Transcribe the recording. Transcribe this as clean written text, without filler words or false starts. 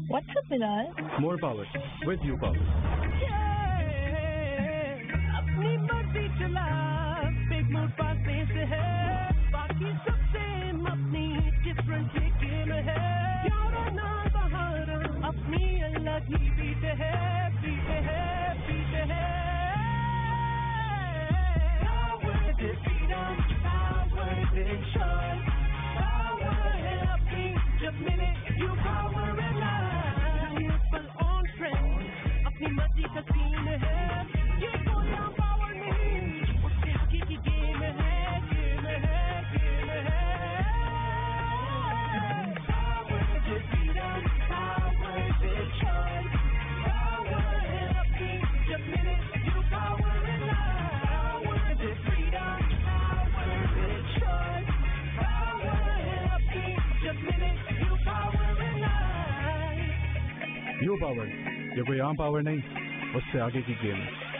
What's up, Bilal? More power with you power. अपनी मर्जी चला बिग मूड पासे से है बाकी सब सेम अपनी डिफरेंट गेम है यारा ना बहारा अपनी अलग ही बीट है बीट है बीट है Power to freedom, power to choice, power है अपनी जब मिले you power and life पर on trend अपनी मर्जी का सीन है ये कोई पावर नहीं उसके हकीकी गेम है गेम है गेम है Power to freedom, power to choice, power है अपनी जब मिले you power and life Power to freedom, power to choice, power है अपनी जब मिले you power and life You power, ये कोई आम पावर नहीं, उससे आगे की गेम है.